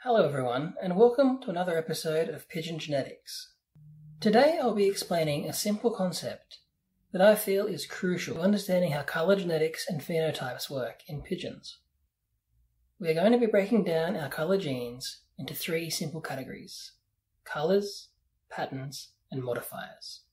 Hello everyone, and welcome to another episode of Pigeon Genetics. Today I'll be explaining a simple concept that I feel is crucial to understanding how colour genetics and phenotypes work in pigeons. We are going to be breaking down our colour genes into three simple categories: colours, patterns, and modifiers.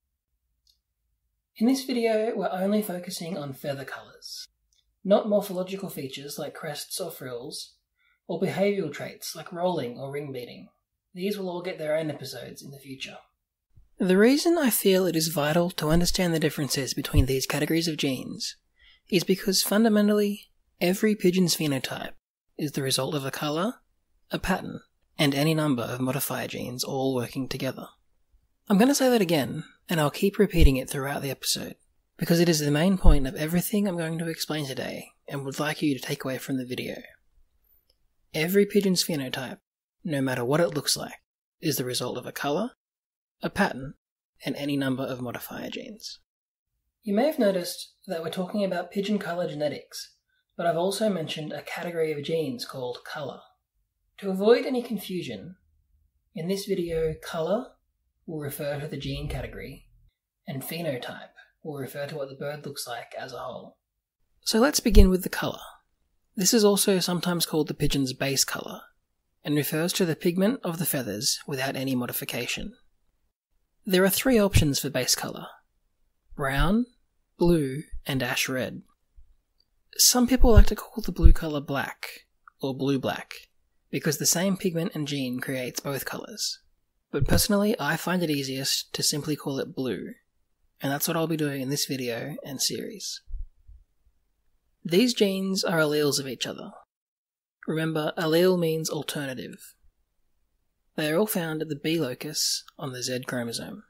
In this video we're only focusing on feather colours, not morphological features like crests or frills, or behavioural traits like rolling or ring beating. These will all get their own episodes in the future. The reason I feel it is vital to understand the differences between these categories of genes is because fundamentally, every pigeon's phenotype is the result of a colour, a pattern, and any number of modifier genes all working together. I'm going to say that again, and I'll keep repeating it throughout the episode, because it is the main point of everything I'm going to explain today and would like you to take away from the video. Every pigeon's phenotype, no matter what it looks like, is the result of a colour, a pattern, and any number of modifier genes. You may have noticed that we're talking about pigeon colour genetics, but I've also mentioned a category of genes called colour. To avoid any confusion, in this video colour will refer to the gene category, and phenotype will refer to what the bird looks like as a whole. So let's begin with the colour. This is also sometimes called the pigeon's base colour, and refers to the pigment of the feathers without any modification. There are three options for base colour: brown, blue, and ash red. Some people like to call the blue colour black, or blue-black, because the same pigment and gene creates both colours. But personally, I find it easiest to simply call it blue, and that's what I'll be doing in this video and series. These genes are alleles of each other. Remember, allele means alternative. They are all found at the B locus on the Z chromosome.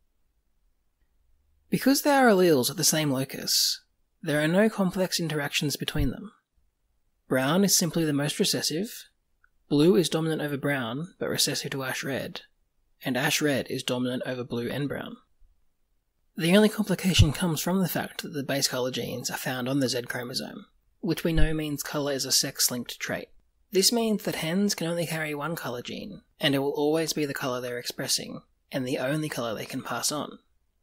Because they are alleles at the same locus, there are no complex interactions between them. Brown is simply the most recessive, blue is dominant over brown but recessive to ash red, and ash red is dominant over blue and brown. The only complication comes from the fact that the base colour genes are found on the Z chromosome, which we know means colour is a sex-linked trait. This means that hens can only carry one colour gene, and it will always be the colour they're expressing, and the only colour they can pass on.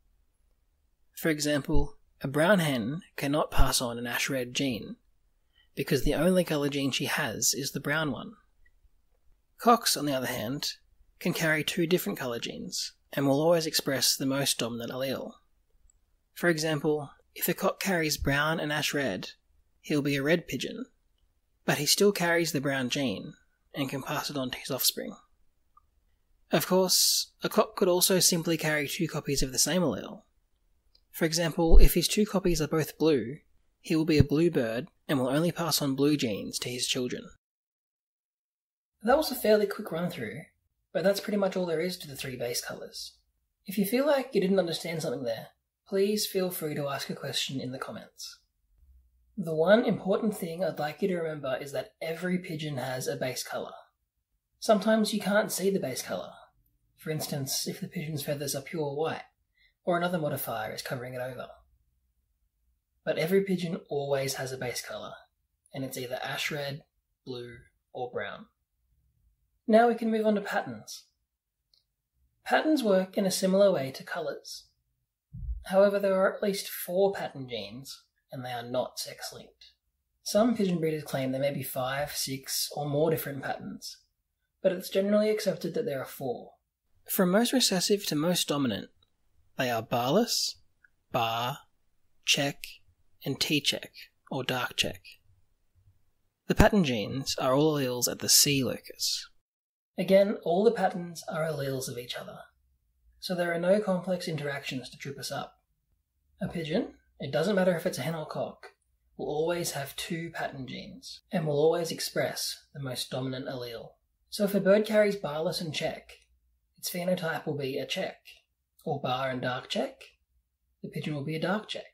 For example, a brown hen cannot pass on an ash red gene, because the only colour gene she has is the brown one. Cocks, on the other hand, can carry two different colour genes, and will always express the most dominant allele. For example, if a cock carries brown and ash red, he'll be a red pigeon, but he still carries the brown gene, and can pass it on to his offspring. Of course, a cock could also simply carry two copies of the same allele. For example, if his two copies are both blue, he will be a blue bird and will only pass on blue genes to his children. That was a fairly quick run through, but that's pretty much all there is to the three base colours. If you feel like you didn't understand something there, please feel free to ask a question in the comments. The one important thing I'd like you to remember is that every pigeon has a base colour. Sometimes you can't see the base colour. For instance, if the pigeon's feathers are pure white, or another modifier is covering it over. But every pigeon always has a base colour, and it's either ash red, blue, or brown. Now we can move on to patterns. Patterns work in a similar way to colours. However, there are at least 4 pattern genes, and they are not sex-linked. Some pigeon breeders claim there may be 5, 6, or more different patterns, but it's generally accepted that there are 4. From most recessive to most dominant, they are barless, bar, check, and T-check, or dark check. The pattern genes are all alleles at the C locus. Again, all the patterns are alleles of each other, so there are no complex interactions to trip us up. A pigeon, it doesn't matter if it's a hen or cock, will always have 2 pattern genes, and will always express the most dominant allele. So if a bird carries barless and check, its phenotype will be a check, or bar and dark check, the pigeon will be a dark check.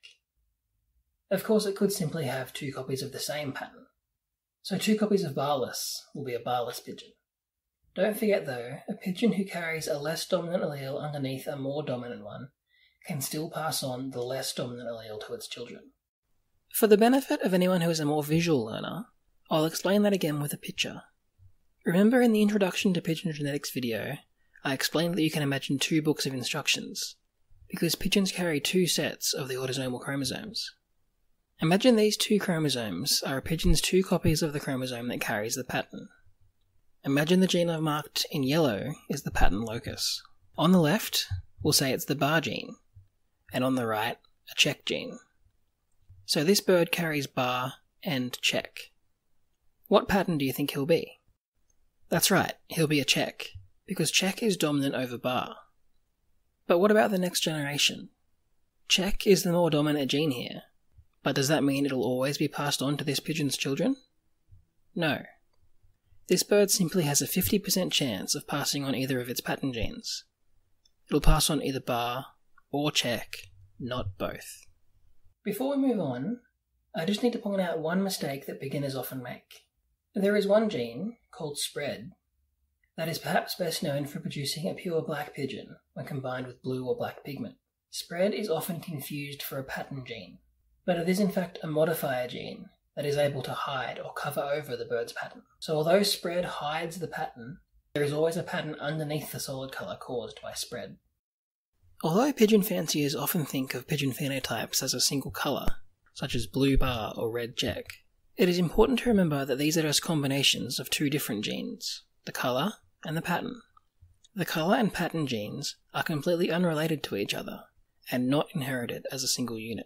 Of course, it could simply have 2 copies of the same pattern, so 2 copies of barless will be a barless pigeon. Don't forget though, a pigeon who carries a less dominant allele underneath a more dominant one can still pass on the less dominant allele to its children. For the benefit of anyone who is a more visual learner, I'll explain that again with a picture. Remember in the Introduction to Pigeon Genetics video, I explained that you can imagine 2 books of instructions, because pigeons carry 2 sets of the autosomal chromosomes. Imagine these 2 chromosomes are a pigeon's 2 copies of the chromosome that carries the pattern. Imagine the gene I've marked in yellow is the pattern locus. On the left, we'll say it's the bar gene, and on the right, a check gene. So this bird carries bar and check. What pattern do you think he'll be? That's right, he'll be a check, because check is dominant over bar. But what about the next generation? Check is the more dominant gene here, but does that mean it'll always be passed on to this pigeon's children? No. This bird simply has a 50% chance of passing on either of its pattern genes. It'll pass on either bar or check, not both. Before we move on, I just need to point out one mistake that beginners often make. There is one gene, called spread, that is perhaps best known for producing a pure black pigeon when combined with blue or black pigment. Spread is often confused for a pattern gene, but it is in fact a modifier gene that is able to hide or cover over the bird's pattern. So although spread hides the pattern, there is always a pattern underneath the solid colour caused by spread. Although pigeon fanciers often think of pigeon phenotypes as a single colour, such as blue bar or red check, it is important to remember that these are just combinations of 2 different genes, the colour and the pattern. The colour and pattern genes are completely unrelated to each other, and not inherited as a single unit.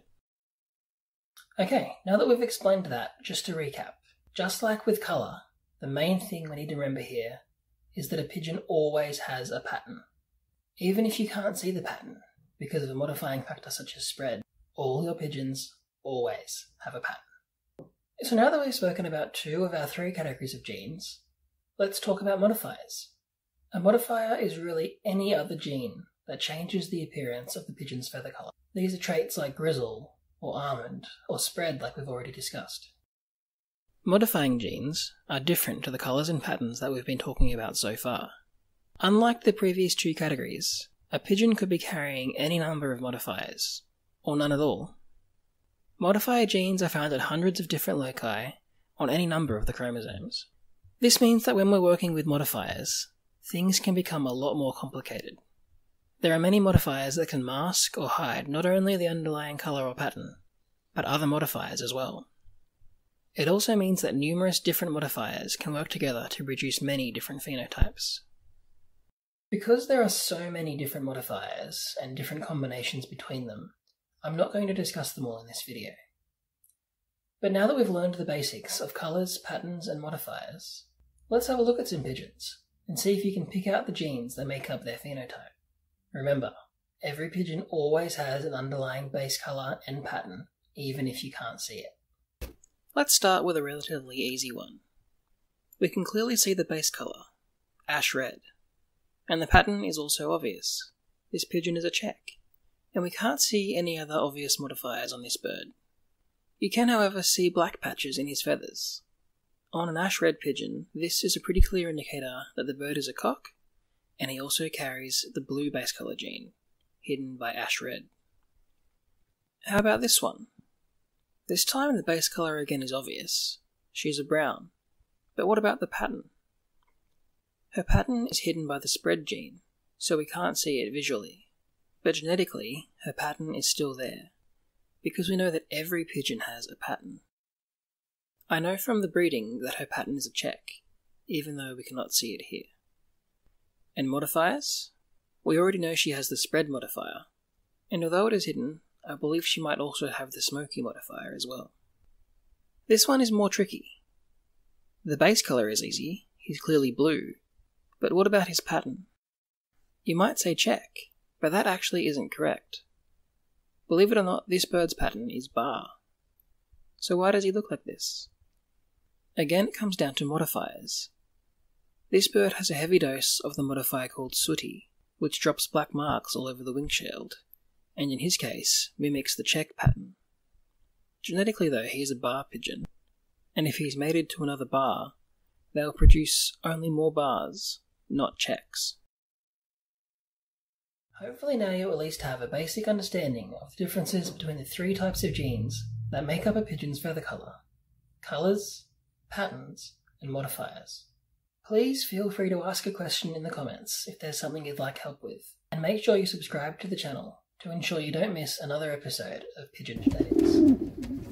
Okay, now that we've explained that, just to recap. Just like with colour, the main thing we need to remember here is that a pigeon always has a pattern. Even if you can't see the pattern, because of a modifying factor such as spread, all your pigeons always have a pattern. So now that we've spoken about 2 of our 3 categories of genes, let's talk about modifiers. A modifier is really any other gene that changes the appearance of the pigeon's feather colour. These are traits like grizzle, or almond, or spread like we've already discussed. Modifying genes are different to the colours and patterns that we've been talking about so far. Unlike the previous 2 categories, a pigeon could be carrying any number of modifiers, or none at all. Modifier genes are found at hundreds of different loci on any number of the chromosomes. This means that when we're working with modifiers, things can become a lot more complicated. There are many modifiers that can mask or hide not only the underlying colour or pattern, but other modifiers as well. It also means that numerous different modifiers can work together to produce many different phenotypes. Because there are so many different modifiers and different combinations between them, I'm not going to discuss them all in this video. But now that we've learned the basics of colours, patterns and modifiers, let's have a look at some pigeons and see if you can pick out the genes that make up their phenotype. Remember, every pigeon always has an underlying base colour and pattern, even if you can't see it. Let's start with a relatively easy one. We can clearly see the base colour, ash red, and the pattern is also obvious. This pigeon is a check, and we can't see any other obvious modifiers on this bird. You can, however, see black patches in his feathers. On an ash red pigeon, this is a pretty clear indicator that the bird is a cock, and he also carries the blue base colour gene, hidden by ash red. How about this one? This time the base colour again is obvious. She's a brown. But what about the pattern? Her pattern is hidden by the spread gene, so we can't see it visually. But genetically, her pattern is still there, because we know that every pigeon has a pattern. I know from the breeding that her pattern is a check, even though we cannot see it here. And modifiers? We already know she has the spread modifier, and although it is hidden, I believe she might also have the smoky modifier as well. This one is more tricky. The base colour is easy, he's clearly blue, but what about his pattern? You might say check, but that actually isn't correct. Believe it or not, this bird's pattern is bar. So why does he look like this? Again, it comes down to modifiers. This bird has a heavy dose of the modifier called sooty, which drops black marks all over the wing shield, and in his case, mimics the check pattern. Genetically though, he is a bar pigeon, and if he's mated to another bar, they'll produce only more bars, not checks. Hopefully now you at least have a basic understanding of the differences between the 3 types of genes that make up a pigeon's feather colour: colours, patterns, and modifiers. Please feel free to ask a question in the comments if there's something you'd like help with, and make sure you subscribe to the channel to ensure you don't miss another episode of Pigeon Days.